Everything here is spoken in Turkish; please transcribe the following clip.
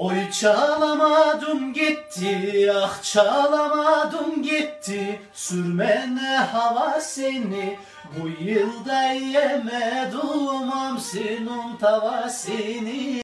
Oy çalamadım gitti, ah çalamadım gitti. Sürmene hava seni, bu yılda yemedim hamsinin tavasını.